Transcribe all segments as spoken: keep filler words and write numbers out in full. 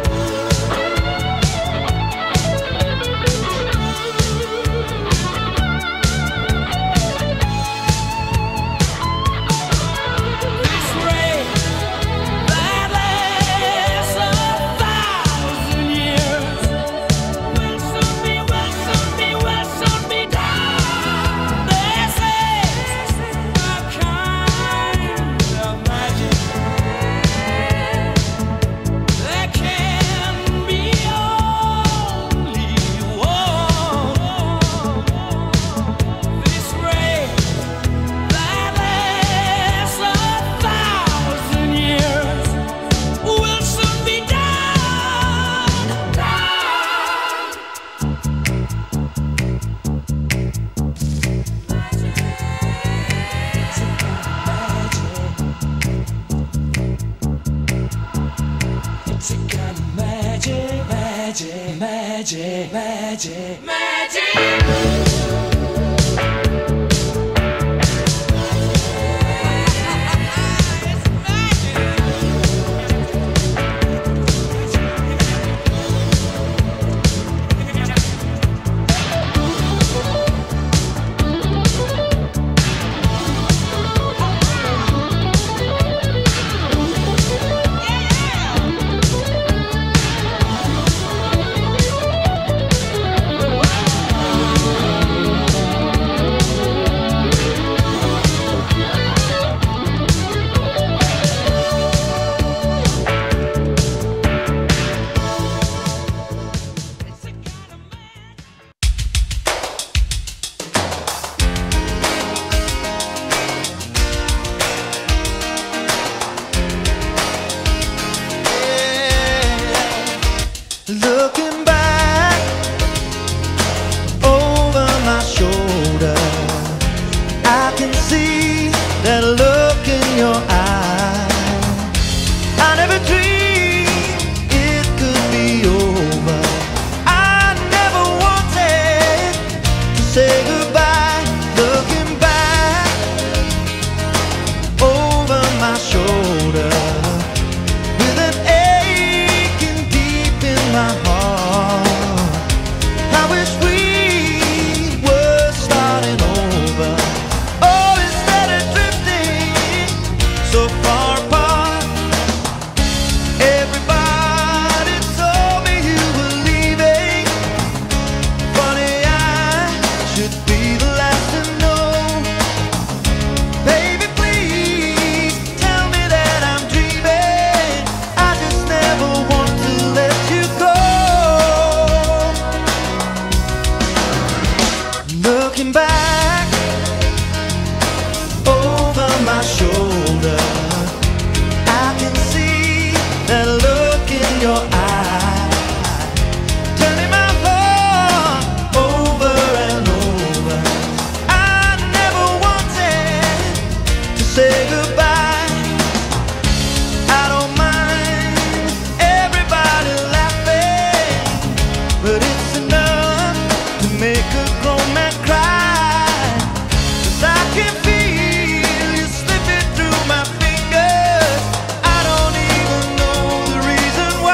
magic, magic, magic. Looking back over my shoulder, I can see that look in your eye. I never dreamed it could be over. I never wanted to say goodbye. Looking back over my shoulder, with an aching deep in my heart. Looking back over my shoulder, I can see that look in your eye, turning my heart over and over. I never wanted to say goodbye. I don't mind everybody laughing, but it's enough to make a grown man cry. 'Cause I can feel you slipping through my fingers. I don't even know the reason why.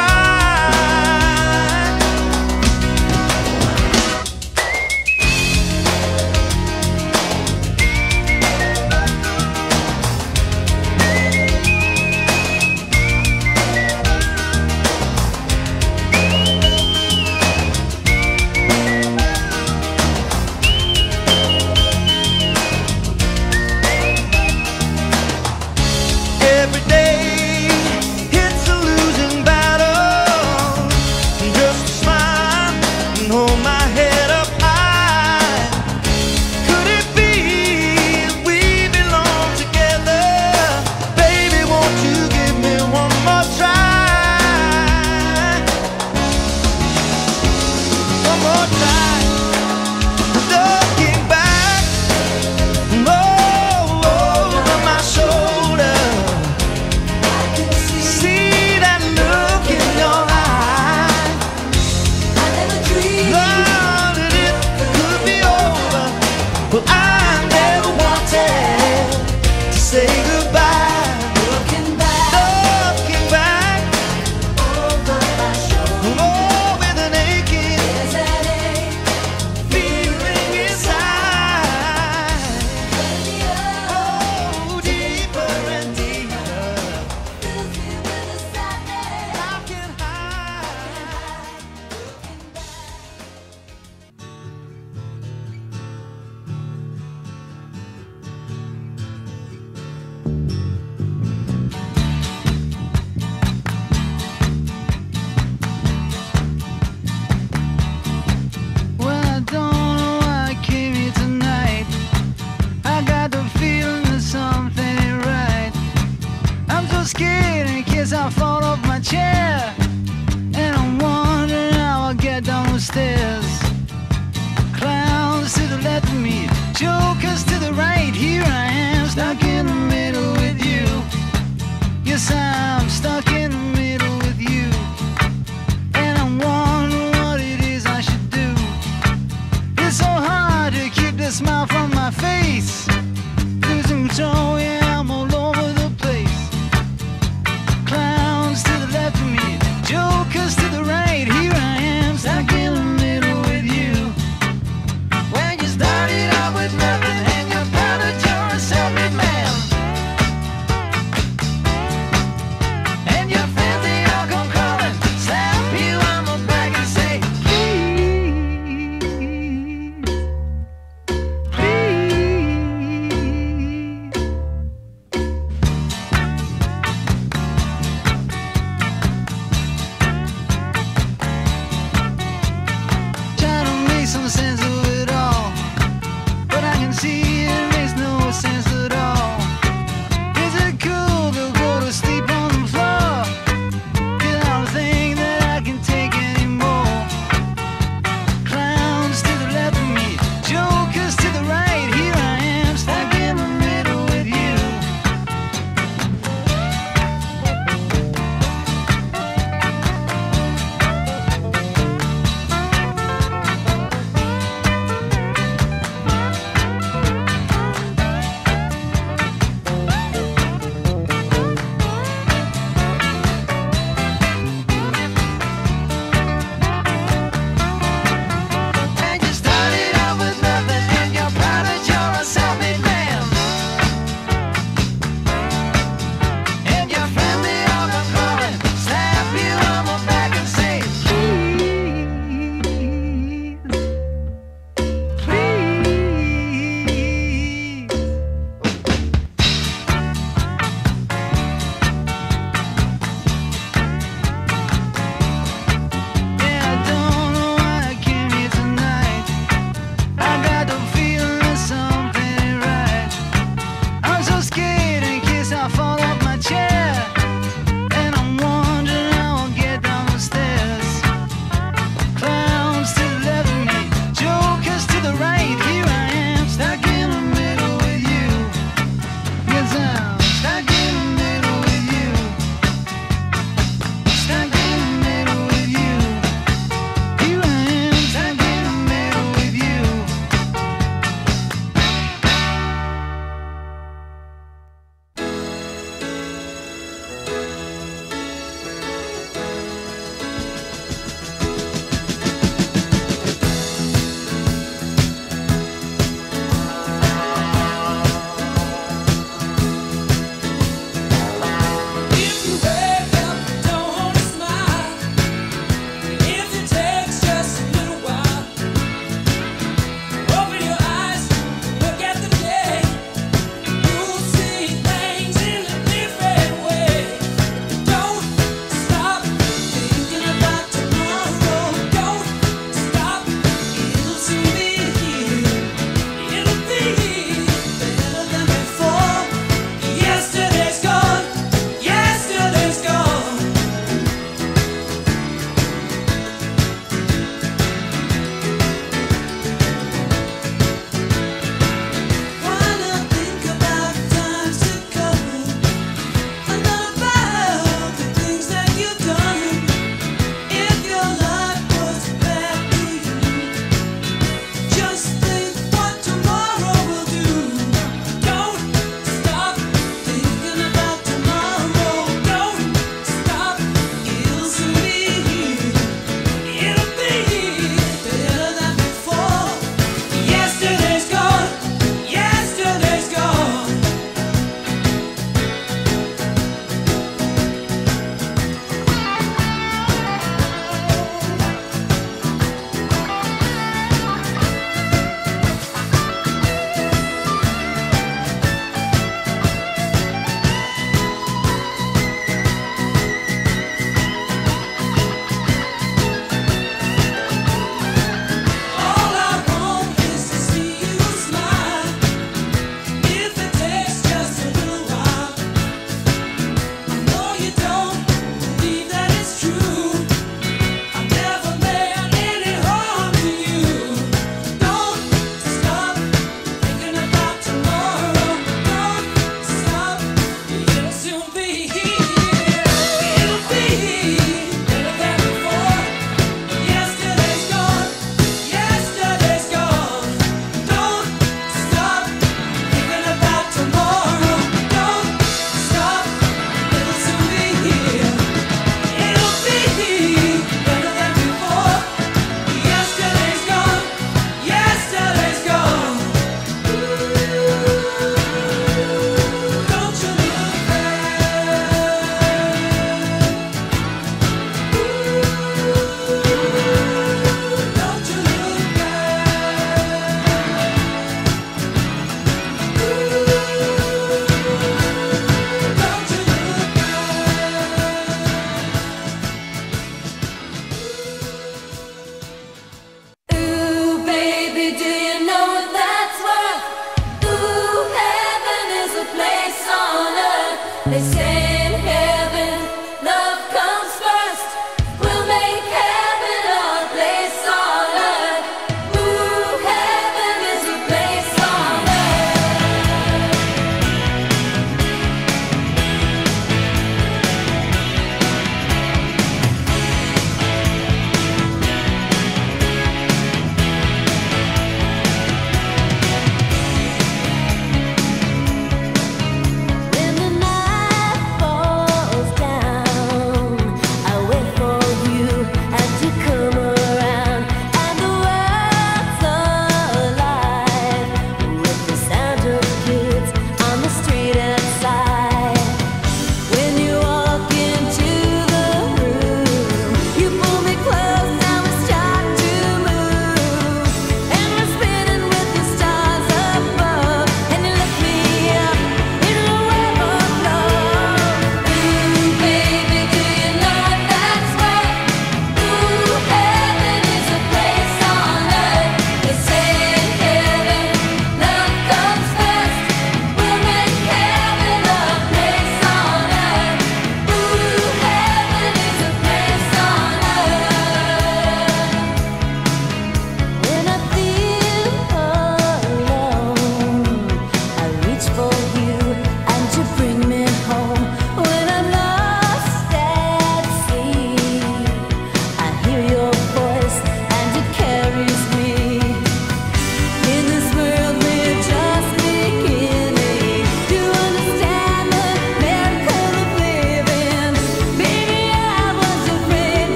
Every day it's a losing battle. Just smile and hold my head up high. Could it be we belong together? Baby, won't you give me one more try? One more try. Looking back oh, over my shoulder, see that look in your eye. Thought that it could be over. Well, I never wanted to say goodbye. Looking back, looking back over my shoulder, oh, with an aching feeling inside. Oh, deeper and deeper. I can hide. Well, I don't know why I came here tonight. I got the feeling that something ain't right. I'm so scared in case I fall off my chair, and I'm wondering how I'll get down the stairs. Clowns to the left of me, jokers to the right. Here I am, stuck in the middle with you. Yes, I'm stuck in the middle with you, and I'm wondering what it is I should do. It's so hard to keep the smile from